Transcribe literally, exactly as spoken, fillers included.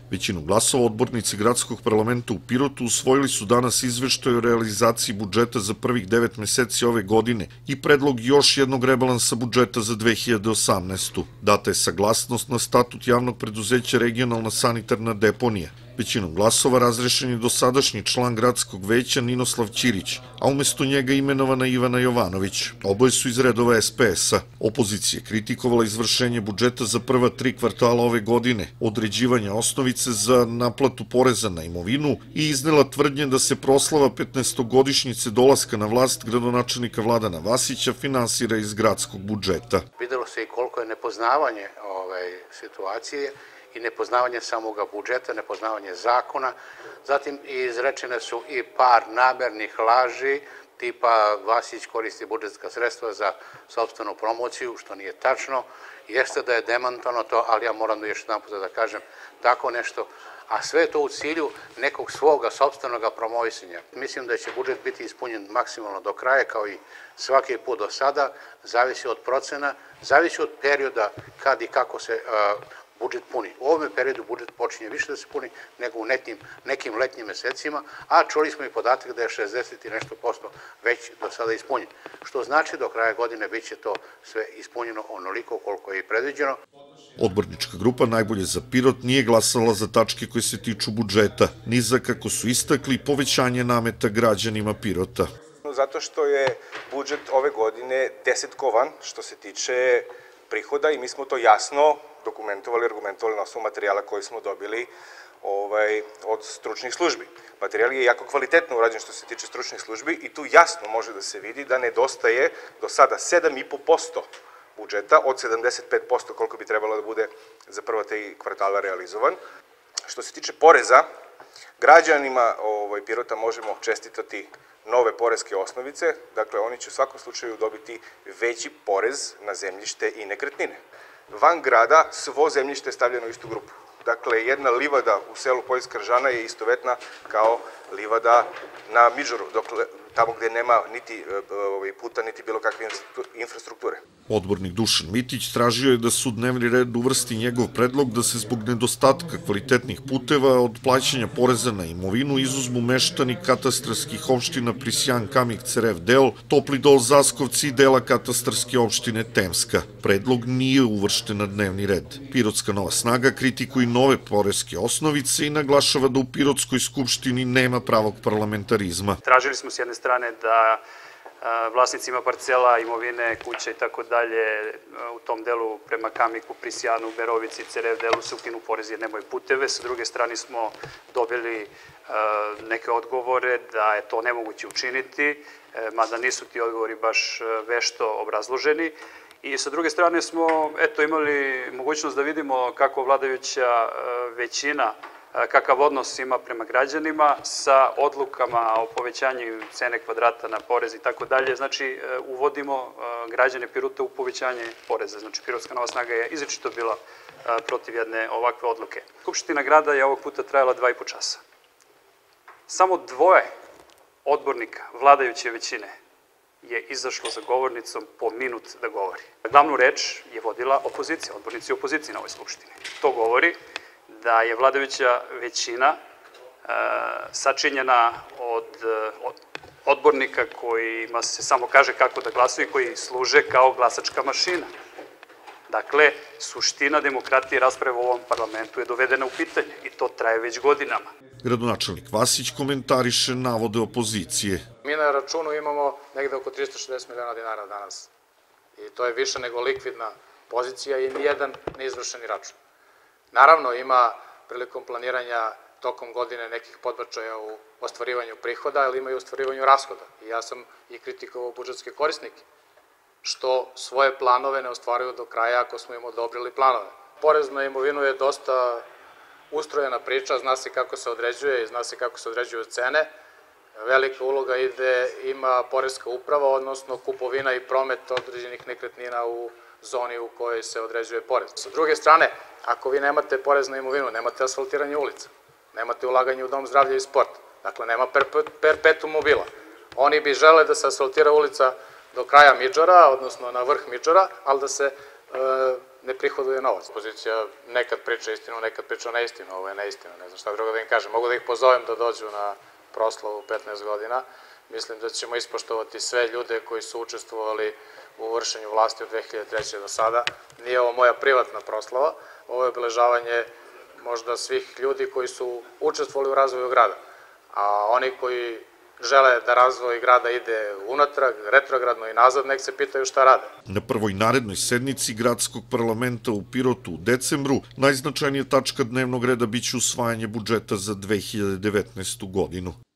Većinu glasova odbornici gradskog parlamenta u Pirotu usvojili su danas izveštaj o realizaciji budžeta za prvih devet meseci ove godine i predlog još jednog rebalansa budžeta za dve hiljade osamnaestu. Data je saglasnost na statut javnog preduzeća Regionalna sanitarna deponija. Većinom glasova razrešen je dosadašnji član gradskog veća Ninoslav Ćirić, a umesto njega imenovana Ivana Jovanović. Oboje su iz redova S P S-a. Opozicija je kritikovala izvršenje budžeta za prva tri kvartala ove godine, određivanje osnovice za naplatu poreza na imovinu i iznela tvrdnje da se proslava petnaestogodišnjice dolaska na vlast gradonačelnika Vladana Vasića finansira iz gradskog budžeta. Videlo se i koliko je nepoznavanje situacije i nepoznavanje samoga budžeta, nepoznavanje zakona. Zatim izrečene su i par namernih laži, tipa Vasić koristi budžetska sredstva za sopstvenu promociju, što nije tačno. Jeste da je demantovano to, ali ja moram još jedan puta da kažem tako nešto, a sve je to u cilju nekog svoga sopstvenog promovisanja. Mislim da će budžet biti ispunjen maksimalno do kraja, kao i svaki put do sada, zavisi od procena, zavisi od perioda kad i kako se budžet puni. U ovom periodu budžet počinje više da se puni nego u nekim letnjim mesecima, a čuli smo i podatak da je šezdeset i nešto posto već do sada ispunjen. Što znači do kraja godine bit će to sve ispunjeno onoliko koliko je i predviđeno. Odbornička grupa Najbolje za Pirot nije glasala za tačke koje se tiču budžeta, ni za, kako su istakli, povećanje nameta građanima Pirota. Zato što je budžet ove godine desetkovan što se tiče prihoda i mi smo to jasno dokumentovali, argumentovali na osnovu materijala koji smo dobili od stručnih službi. Materijal je jako kvalitetno urađen što se tiče stručnih službi i tu jasno može da se vidi da nedostaje do sada sedam i po posto budžeta od sedamdeset pet posto koliko bi trebalo da bude za prva tri kvartala realizovan. Što se tiče poreza, građanima Pirota možemo čestitati nove poreske osnovice, dakle oni će u svakom slučaju dobiti veći porez na zemljište i nekretnine. Van grada svo zemljište je stavljeno u istu grupu. Dakle, jedna livada u selu Poljska Ržana je istovetna kao livada na Midžoru, tamo gde nema niti puta, niti bilo kakve infrastrukture. Odbornik Dušan Mitić tražio je da se u dnevni red uvrsti njegov predlog da se zbog nedostatka kvalitetnih puteva od plaćanja poreza na imovinu izuzmu meštani katastarskih opština Prisjan, Kamik, Cerev Del, Topli Dol, Zaskovci i dela katastarske opštine Temska. Predlog nije uvršten na dnevni red. Pirotska Nova snaga kritikuje nove poreske osnovice i naglašava da u Pirotskoj skupštini nema pravog parlamentarizma. Tražili smo s jedne strane da vlasnicima parcela, imovine, kuće i tako dalje u tom delu prema Kamiku, Prisjanu, Berovici, Cerev Delu se ukinu porezi jer nemaju puteve. Sa druge strane smo dobili neke odgovore da je to nemoguće učiniti, mada nisu ti odgovori baš vešto obrazloženi. I sa druge strane smo imali mogućnost da vidimo kako vladajuća većina kakav odnos ima prema građanima sa odlukama o povećanju cene kvadrata na porez i tako dalje. Znači, uvodimo građane Pirota u povećanje poreza. Znači, Pirotska Nova snaga je izričito bila protiv jedne ovakve odluke. Skupština grada je ovog puta trajala dva i po časa. Samo dvoje odbornika vladajuće većine je izašlo za govornicom po minut da govori. Glavnu reč je vodila opozicija, odbornici opozicije na ovoj skupštini. To govori da je vladajuća većina sačinjena od odbornika kojima se samo kaže kako da glasuju i koji služe kao glasačka mašina. Dakle, suština demokratije i rasprave u ovom parlamentu je dovedena u pitanje i to traje već godinama. Gradonačelnik Vasić komentariše navode opozicije. Mi na računu imamo negde oko trista šezdeset miliona dinara danas i to je više nego likvidna pozicija i nijedan neizvršeni račun. Naravno, ima prilikom planiranja tokom godine nekih podbačaja u ostvarivanju prihoda, ali ima i u ostvarivanju rashoda. I ja sam i kritikovao budžetske korisnike, što svoje planove ne ostvaruju do kraja ako smo im odobrili planove. Porez na imovinu je dosta ustrojena priča, zna se kako se određuje i zna se kako se određuju cene. Velika uloga ide, ima poreska uprava, odnosno kupovina i promet određenih nekretnina u zoni u kojoj se određuje porez. Sa druge strane, ako vi nemate porez na imovinu, nemate asfaltiranje ulica, nemate ulaganje u dom zdravlja i sport, dakle nema perpetuum mobila. Oni bi žele da se asfaltira ulica do kraja Midžora, odnosno na vrh Midžora, ali da se ne prihoduje novac. Opozicija nekad priča istinu, nekad priča neistinu, ovo je neistina, ne znam šta drugo da im kažem. Mogu da ih pozovem da dođu na proslavu petnaest godina. Mislim da ćemo ispoštovati sve ljude koji su učestvovali u vršenju vlasti od dve hiljade treće. do sada. Nije ovo moja privatna proslava, ovo je obeležavanje možda svih ljudi koji su učestvovali u razvoju grada. A oni koji žele da razvoj grada ide unatrag, retrogradno i nazad, nek se pitaju šta rade. Na prvoj narednoj sednici gradskog parlamenta u Pirotu u decembru najznačajnija tačka dnevnog reda biće usvajanje budžeta za dve hiljade devetnaestu. godinu.